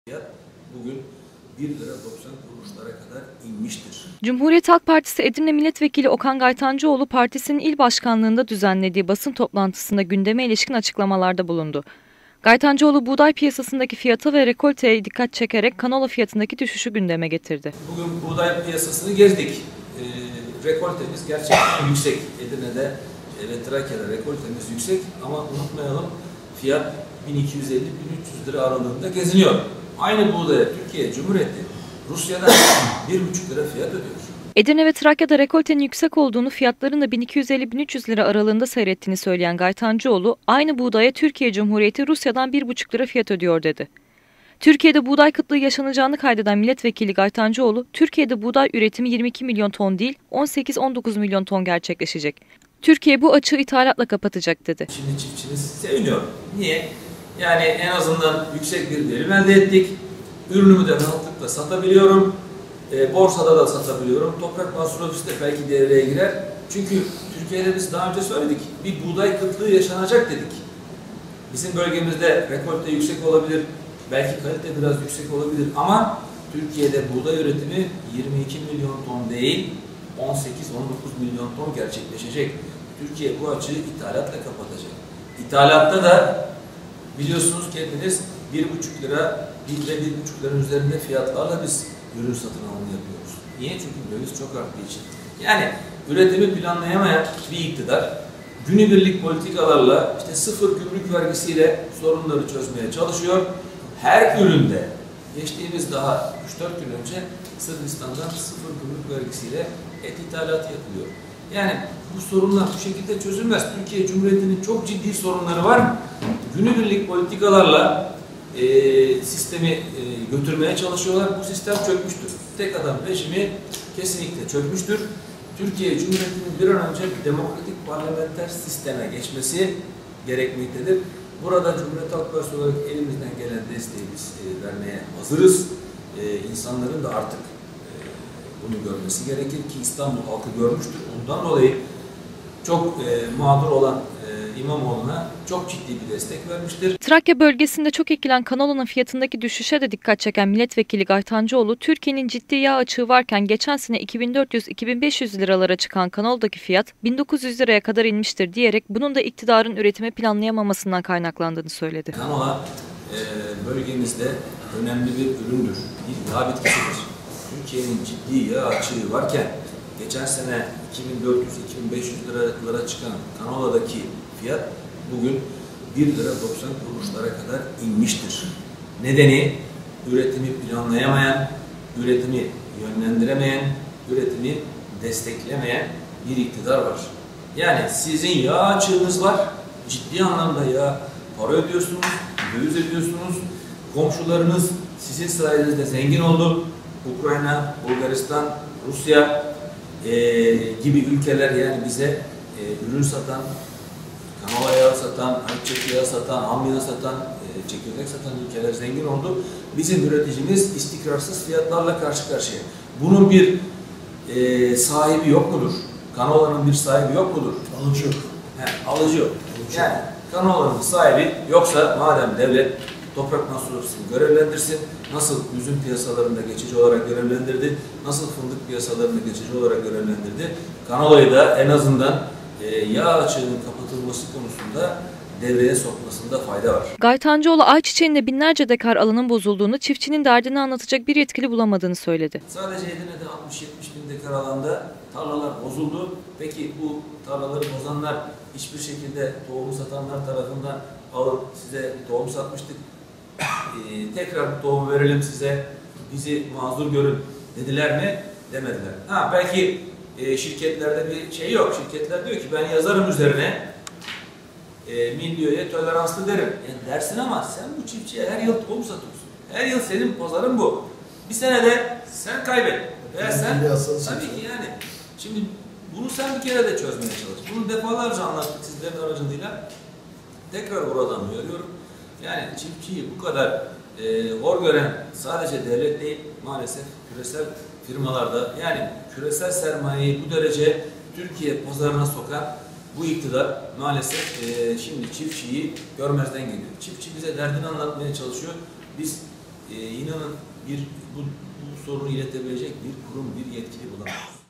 Fiyat bugün 1 lira 90 kuruşlara kadar inmiştir. Cumhuriyet Halk Partisi Edirne Milletvekili Okan Gaytancıoğlu, partisinin il başkanlığında düzenlediği basın toplantısında gündeme ilişkin açıklamalarda bulundu. Gaytancıoğlu, buğday piyasasındaki fiyata ve rekolteye dikkat çekerek kanola fiyatındaki düşüşü gündeme getirdi. Bugün buğday piyasasını gezdik. Rekoltemiz gerçekten yüksek. Edirne'de ve Trakya'da rekoltemiz yüksek ama unutmayalım, fiyat 1250-1300 lira aralığında geziniyor. Aynı buğdaya Türkiye Cumhuriyeti Rusya'dan 1,5 lira fiyat ödüyor. Edirne ve Trakya'da rekoltenin yüksek olduğunu, fiyatların da 1250-1300 lira aralığında seyrettiğini söyleyen Gaytancıoğlu, aynı buğdaya Türkiye Cumhuriyeti Rusya'dan 1,5 lira fiyat ödüyor dedi. Türkiye'de buğday kıtlığı yaşanacağını kaydeden milletvekili Gaytancıoğlu, Türkiye'de buğday üretimi 22 milyon ton değil, 18-19 milyon ton gerçekleşecek. Türkiye bu açığı ithalatla kapatacak dedi. Şimdi çiftçimiz seviniyor. Niye? Yani en azından yüksek bir verim elde ettik. Ürünümü de rahatlıkla satabiliyorum. Borsada da satabiliyorum. Toprak Mahsul Ofisi de belki devreye girer. Çünkü Türkiye'de biz daha önce söyledik. Bir buğday kıtlığı yaşanacak dedik. Bizim bölgemizde rekolte yüksek olabilir. Belki kalite biraz yüksek olabilir. Ama Türkiye'de buğday üretimi 22 milyon ton değil, 18-19 milyon ton gerçekleşecek. Türkiye bu açığı ithalatla kapatacak. İthalatta da biliyorsunuz kendiniz 1,5 lira, 1 ve 1,5 liranın üzerinde fiyatlarla biz ürün satın alımı yapıyoruz. Niye? Çünkü döviz çok arttığı için. Yani üretimi planlayamayan bir iktidar, günübirlik politikalarla, işte sıfır gümrük vergisiyle sorunları çözmeye çalışıyor. Her üründe, geçtiğimiz daha 3-4 gün önce Sırbistan'dan sıfır gümrük vergisiyle et ithalatı yapılıyor. Yani bu sorunlar bu şekilde çözülmez. Türkiye Cumhuriyeti'nin çok ciddi sorunları var. Günübirlik politikalarla sistemi götürmeye çalışıyorlar. Bu sistem çökmüştür. Tek adam rejimi kesinlikle çökmüştür. Türkiye Cumhuriyeti'nin bir an önce demokratik parlamenter sisteme geçmesi gerekmektedir. Burada Cumhuriyet Halk Partisi olarak elimizden gelen desteği biz vermeye hazırız. İnsanların da artık bunu görmesi gerekir ki İstanbul halkı görmüştür. Ondan dolayı çok mağdur olan İmamoğlu'na çok ciddi bir destek vermiştir. Trakya bölgesinde çok ekilen kanolanın fiyatındaki düşüşe de dikkat çeken milletvekili Gaytancıoğlu, Türkiye'nin ciddi yağ açığı varken geçen sene 2400-2500 liralara çıkan kanoladaki fiyat 1900 liraya kadar inmiştir diyerek bunun da iktidarın üretimi planlayamamasından kaynaklandığını söyledi. Kanola bölgemizde önemli bir üründür, bir yağ bitkisidir. Türkiye'nin ciddi yağ açığı varken geçen sene 2400-2500 liralara çıkan kanoladaki fiyat bugün 1 lira 90 kuruşlara kadar inmiştir. Nedeni üretimi planlayamayan, üretimi yönlendiremeyen, üretimi desteklemeyen bir iktidar var. Yani sizin yağ açığınız var, ciddi anlamda yağ para ödüyorsunuz, döviz ödüyorsunuz, komşularınız sizin sayenizde zengin oldu. Ukrayna, Bulgaristan, Rusya gibi ülkeler yani bize ürün satan, kanola yağı satan, ayçiçek yağı satan, ham yağı satan, çekirdek satan ülkeler zengin oldu. Bizim üreticimiz istikrarsız fiyatlarla karşı karşıya. Bunun bir sahibi yok mudur? Kanolanın bir sahibi yok mudur? Alıcı yok. Alıcı yok. Yani kanolanın sahibi yoksa madem devlet Toprak Mahsul Ofisi'ni görevlendirsin, nasıl üzüm piyasalarında geçici olarak görevlendirdi, nasıl fındık piyasalarında geçici olarak görevlendirdi, kanolayı da en azından yağ açığının kapatılması konusunda devreye sokmasında fayda var. Gaytancıoğlu, ayçiçeğinde binlerce dekar alanın bozulduğunu, çiftçinin derdini anlatacak bir yetkili bulamadığını söyledi. Sadece Edirne'de 60-70 bin dekar alanda tarlalar bozuldu. Peki bu tarlaları bozanlar hiçbir şekilde tohumu satanlar tarafından alın size tohum satmıştık, tekrar bu tohumu verelim size, bizi mazur görün dediler mi? Demediler. Belki şirketlerde bir şey yok. Şirketler diyor ki ben yazarım üzerine milyoya toleranslı derim. Dersin ama sen bu çiftçiye her yıl tohum satıyorsun. Her yıl senin pazarın bu. Bir senede sen kaybet. Veya sen tabii ki yani. Şimdi bunu sen bir kere de çözmeye çalış. Bunu defalarca anlattık sizlerin aracılığıyla. Tekrar buradan uyarıyorum. Yani çiftçiyi bu kadar hor gören sadece devlet değil, maalesef küresel firmalarda, yani küresel sermayeyi bu derece Türkiye pazarına sokan bu iktidar maalesef şimdi çiftçiyi görmezden geliyor. Çiftçi bize derdini anlatmaya çalışıyor. Biz inanın bu sorunu iletebilecek bir kurum, bir yetkili bulamıyoruz.